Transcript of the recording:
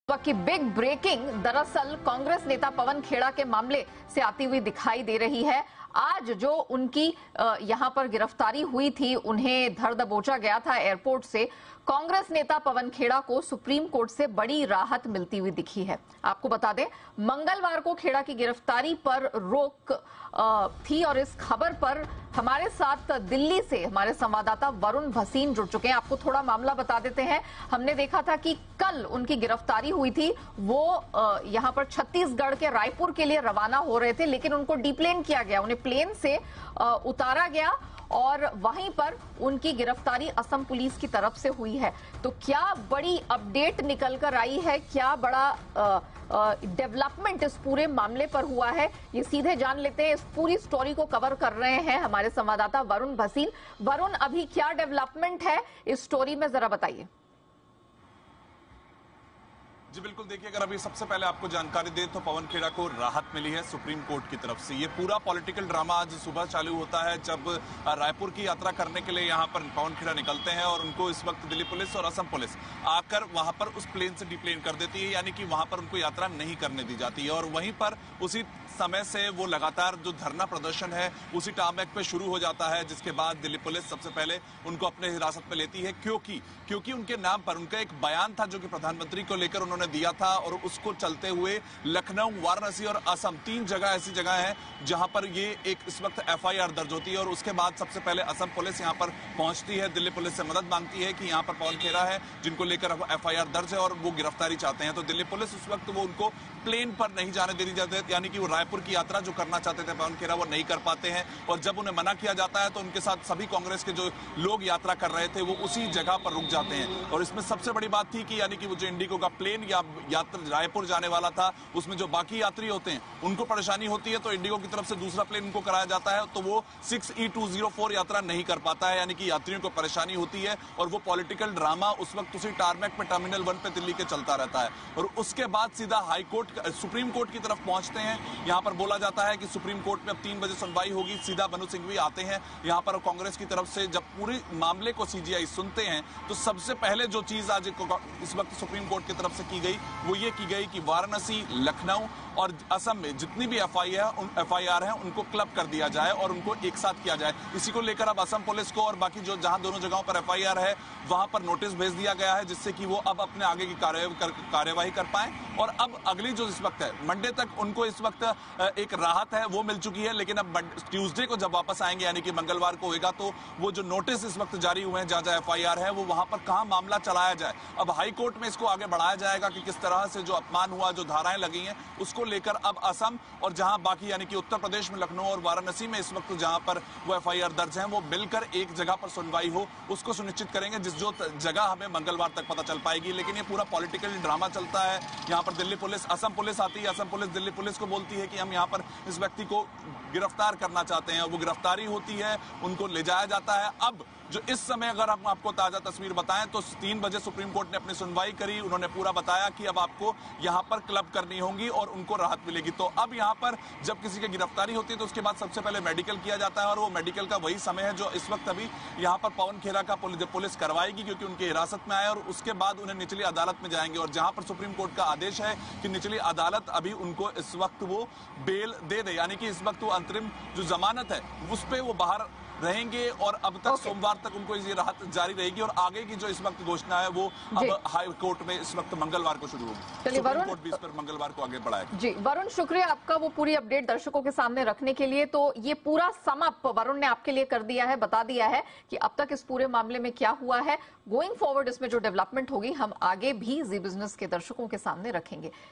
की big breaking दरअसल कांग्रेस नेता पवन खेड़ा के मामले से आती हुई दिखाई दे रही है। आज जो उनकी यहां पर गिरफ्तारी हुई थी, उन्हें धर दबोचा गया था एयरपोर्ट से। कांग्रेस नेता पवन खेड़ा को सुप्रीम कोर्ट से बड़ी राहत मिलती हुई दिखी है। आपको बता दें, मंगलवार को खेड़ा की गिरफ्तारी पर रोक थी और इस खबर पर हमारे साथ दिल्ली से हमारे संवाददाता वरुण भसीन जुड़ चुके हैं। आपको थोड़ा मामला बता देते हैं। हमने देखा था कि कल उनकी गिरफ्तारी हुई थी। वो यहां पर छत्तीसगढ़ के रायपुर के लिए रवाना हो रहे थे, लेकिन उनको डीप्लेन किया गया, उन्हें प्लेन से उतारा गया और वहीं पर उनकी गिरफ्तारी असम पुलिस की तरफ से हुई है। तो क्या बड़ी अपडेट निकल कर आई है, क्या बड़ा डेवलपमेंट इस पूरे मामले पर हुआ है, ये सीधे जान लेते हैं। इस पूरी स्टोरी को कवर कर रहे हैं हमारे संवाददाता वरुण भसीन। वरुण, अभी क्या डेवलपमेंट है इस स्टोरी में, जरा बताइए। जी बिल्कुल, देखिए, अगर अभी सबसे पहले आपको जानकारी दें तो पवन खेड़ा को राहत मिली है सुप्रीम कोर्ट की तरफ से। ये पूरा पॉलिटिकल ड्रामा आज सुबह चालू होता है जब रायपुर की यात्रा करने के लिए यहां पर पवन खेड़ा निकलते हैं और उनको इस वक्त दिल्ली पुलिस और असम पुलिस आकर वहां पर उस प्लेन से डिप्लेन कर देती है, यानी कि वहां पर उनको यात्रा नहीं करने दी जाती है। और वहीं पर उसी समय से वो लगातार जो धरना प्रदर्शन है उसी टारमैक पे शुरू हो जाता है, जिसके बाद दिल्ली पुलिस सबसे पहले उनको अपने हिरासत में लेती है, क्योंकि उनके नाम पर उनका एक बयान था जो कि प्रधानमंत्री को लेकर उन्होंने दिया था। और उसको चलते हुए लखनऊ, वाराणसी और असम, 3 जगह ऐसी जगह है जहां पर ये एक इस वक्त एफआईआर दर्ज होती है। और उसके बाद सबसे पहले असम पुलिस यहां पर पहुंचती है, दिल्ली पुलिस से मदद मांगती है कि यहां पर पवन खेड़ा है जिनको लेकर एफआईआर दर्ज है और वो गिरफ्तारी चाहते हैं। तो दिल्ली पुलिस उस वक्त वो उनको प्लेन पर नहीं जाने दे दी जाती है, यानी कि वो रायपुर की यात्रा जो करना चाहते थे पवन खेड़ा वो नहीं कर पाते हैं। और जब उन्हें मना किया जाता है तो उनके साथ सभी कांग्रेस के जो लोग यात्रा कर रहे थे वो उसी जगह पर रुक जाते हैं। और इसमें सबसे बड़ी बात थी कि यानी कि वो जो इंडिगो का प्लेन या यात्रा रायपुर जाने वाला था, उसमें जो बाकी यात्री होते हैं उनको परेशानी होती है, तो इंडिगो की तरफ से दूसरा प्लेन उनको कराया जाता है, तो वो 6E204 यात्रा नहीं कर पाता है, यानी कि यात्रियों को परेशानी होती है। और वो पॉलिटिकल ड्रामा उस वक्त उसी टारमैक पे टर्मिनल 1 पे दिल्ली के चलता रहता है। और उसके बाद सीधा हाई कोर्ट, सुप्रीम कोर्ट की तरफ पहुंचते हैं। यहां पर बोला जाता है कि सुप्रीम कोर्ट में अब 3 बजे सुनवाई होगी। सीधा मनु सिंघवी आते हैं यहां पर कांग्रेस की तरफ से। जब पूरे मामले को सीजीआई सुनते हैं तो सबसे पहले जो चीज आज इस वक्त सुप्रीम कोर्ट की तरफ से की गई वो ये की गई कि वाराणसी, लखनऊ और असम में जितनी भी एफआईआर है उनको क्लब कर दिया जाए और उनको एक साथ किया जाए। इसी को लेकर अब असम पुलिस को और बाकी जो जहां दोनों जगहों पर एफआईआर है वहां पर नोटिस भेज दिया गया है, जिससे कि वो अब अपने आगे की कार्यवाही कर पाए। और अब अगली जो इस वक्त है मंडे तक उनको इस वक्त एक राहत है वो मिल चुकी है, लेकिन अब ट्यूसडे को जब वापस आएंगे यानी कि मंगलवार को होगा तो वो जो नोटिस इस वक्त जारी हुए हैं जहां एफआईआर है वो वहां पर कहां मामला चलाया जाए। अब हाई कोर्ट में इसको आगे बढ़ाया जाएगा कि किस तरह से जो अपमान हुआ, जो धाराएं लगी हैं उसको लेकर अब असम और जहां बाकी यानी कि उत्तर प्रदेश में लखनऊ और वाराणसी में इस वक्त जहां पर वो एफआईआर दर्ज है वो मिलकर एक जगह पर सुनवाई हो, उसको सुनिश्चित करेंगे, जिस जो जगह हमें मंगलवार तक पता चल पाएगी। लेकिन ये पूरा पॉलिटिकल ड्रामा चलता है। यहां पर दिल्ली पुलिस, असम पुलिस आती है, असम पुलिस दिल्ली पुलिस को बोलती है कि हम यहां पर इस व्यक्ति को गिरफ्तार करना चाहते हैं। वो गिरफ्तारी होती है, उनको ले जाया जाता है। अब जो इस समय अगर हम आपको ताजा तस्वीर बताएं तो 3 बजे सुप्रीम कोर्ट ने अपनी सुनवाई करी। उन्होंने पूरा बताया कि अब आपको यहां पर क्लब करनी होगी और उनको राहत मिलेगी। तो अब यहां पर जब किसी की गिरफ्तारी होती है तो उसके बाद सबसे पहले मेडिकल किया जाता है और वो मेडिकल का वही समय है जो इस वक्त अभी यहां पर पवन खेड़ा का पुलिस करवाएगी, क्योंकि उनके हिरासत में आए और उसके बाद उन्हें निचली अदालत में जाएंगे। और जहां पर सुप्रीम कोर्ट का आदेश है कि निचली अदालत अभी उनको इस वक्त वो बेल दे दे, यानी कि इस वक्त वो अंतरिम जो जमानत है उस पर वो बाहर रहेंगे। और अब तक सोमवार तक उनको ये राहत जारी रहेगी और आगे की जो इस वक्त घोषणा है वो अब हाई कोर्ट में इस वक्त मंगलवार को शुरू होगी। सुप्रीम कोर्ट भी इस पर मंगलवार को आगे बढ़ाएगा। जी वरुण, शुक्रिया आपका वो पूरी अपडेट दर्शकों के सामने रखने के लिए। तो ये पूरा सम अप वरुण ने आपके लिए कर दिया है, बता दिया है कि अब तक इस पूरे मामले में क्या हुआ है। गोइंग फॉरवर्ड इसमें जो डेवलपमेंट होगी हम आगे भी जी बिजनेस के दर्शकों के सामने रखेंगे।